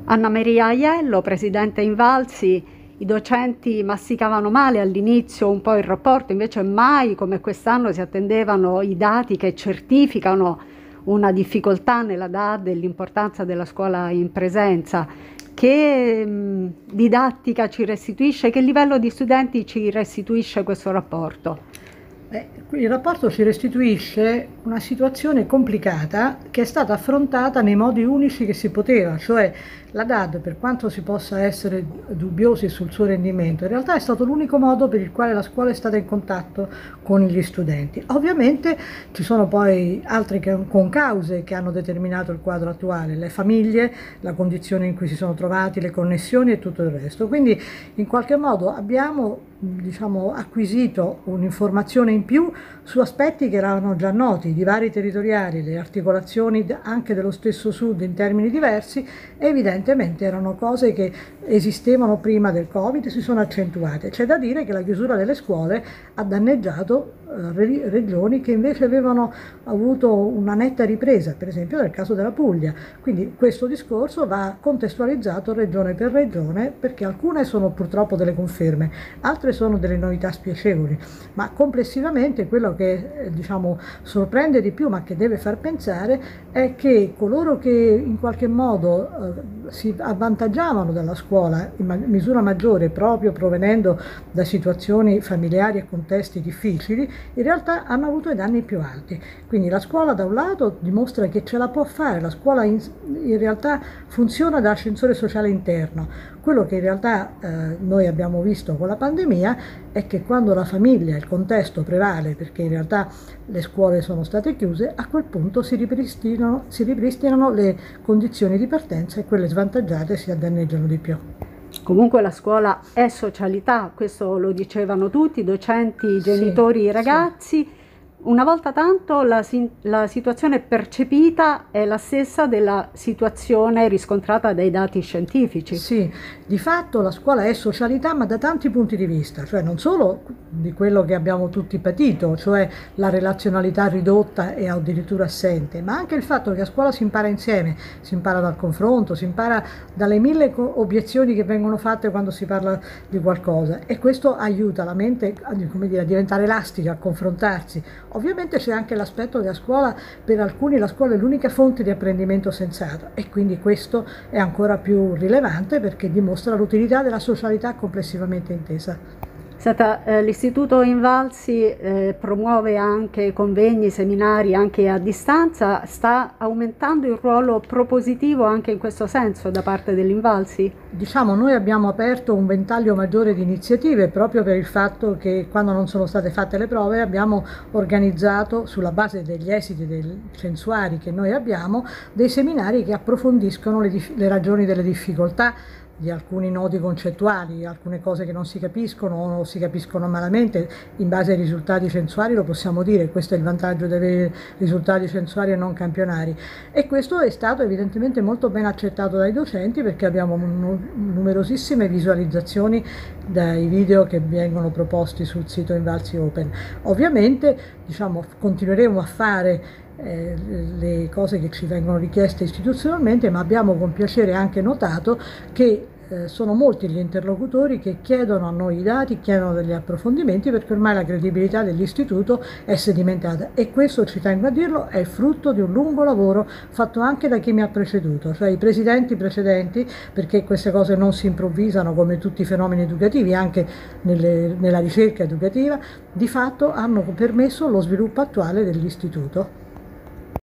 Anna Maria Aiello, presidente Invalsi, i docenti masticavano male all'inizio un po' il rapporto, invece mai come quest'anno si attendevano i dati che certificano una difficoltà nella DAD e l'importanza della scuola in presenza. Che didattica ci restituisce, che livello di studenti ci restituisce questo rapporto? Il rapporto ci restituisce una situazione complicata che è stata affrontata nei modi unici che si poteva, cioè la DAD, per quanto si possa essere dubbiosi sul suo rendimento, in realtà è stato l'unico modo per il quale la scuola è stata in contatto con gli studenti. Ovviamente ci sono poi altre concause che hanno determinato il quadro attuale, le famiglie, la condizione in cui si sono trovati, le connessioni e tutto il resto. Quindi in qualche modo abbiamo acquisito un'informazione in più su aspetti che erano già noti, i divari territoriali, le articolazioni anche dello stesso Sud in termini diversi, evidentemente erano cose che esistevano prima del Covid e si sono accentuate. C'è da dire che la chiusura delle scuole ha danneggiato regioni che invece avevano avuto una netta ripresa, per esempio nel caso della Puglia. Quindi questo discorso va contestualizzato regione per regione, perché alcune sono purtroppo delle conferme, altre sono delle novità spiacevoli, ma complessivamente quello che sorprende di più ma che deve far pensare è che coloro che in qualche modo si avvantaggiavano dalla scuola in misura maggiore proprio provenendo da situazioni familiari e contesti difficili, in realtà hanno avuto i danni più alti. Quindi la scuola da un lato dimostra che ce la può fare, la scuola in realtà funziona da ascensore sociale interno. Quello che in realtà noi abbiamo visto con la pandemia è che quando la famiglia, il contesto prevale, perché in realtà le scuole sono state chiuse, a quel punto si ripristinano le condizioni di partenza e quelle svantaggiate si danneggiano di più. Comunque la scuola è socialità, questo lo dicevano tutti, i docenti, i genitori, i ragazzi. Sì. Una volta tanto la situazione percepita è la stessa della situazione riscontrata dai dati scientifici. Sì, di fatto la scuola è socialità, ma da tanti punti di vista, cioè non solo di quello che abbiamo tutti patito, cioè la relazionalità ridotta e addirittura assente, ma anche il fatto che a scuola si impara insieme, si impara dal confronto, si impara dalle mille obiezioni che vengono fatte quando si parla di qualcosa, e questo aiuta la mente a diventare elastica, a confrontarsi. Ovviamente c'è anche l'aspetto che a scuola, per alcuni la scuola è l'unica fonte di apprendimento sensato, e quindi questo è ancora più rilevante perché dimostra l'utilità della socialità complessivamente intesa. L'Istituto Invalsi promuove anche convegni, seminari anche a distanza. Sta aumentando il ruolo propositivo anche in questo senso da parte dell'Invalsi? Noi abbiamo aperto un ventaglio maggiore di iniziative proprio per il fatto che quando non sono state fatte le prove abbiamo organizzato, sulla base degli esiti dei censuari che noi abbiamo, dei seminari che approfondiscono le ragioni delle difficoltà di alcuni nodi concettuali, alcune cose che non si capiscono o si capiscono malamente in base ai risultati censuari, lo possiamo dire, questo è il vantaggio di avere risultati censuari e non campionari, e questo è stato evidentemente molto ben accettato dai docenti perché abbiamo numerosissime visualizzazioni dai video che vengono proposti sul sito Invalsi Open. Ovviamente continueremo a fare le cose che ci vengono richieste istituzionalmente, ma abbiamo con piacere anche notato che sono molti gli interlocutori che chiedono a noi i dati, chiedono degli approfondimenti, perché ormai la credibilità dell'istituto è sedimentata, e questo, ci tengo a dirlo, è il frutto di un lungo lavoro fatto anche da chi mi ha preceduto, cioè i presidenti precedenti, perché queste cose non si improvvisano come tutti i fenomeni educativi, anche nella ricerca educativa, di fatto hanno permesso lo sviluppo attuale dell'istituto.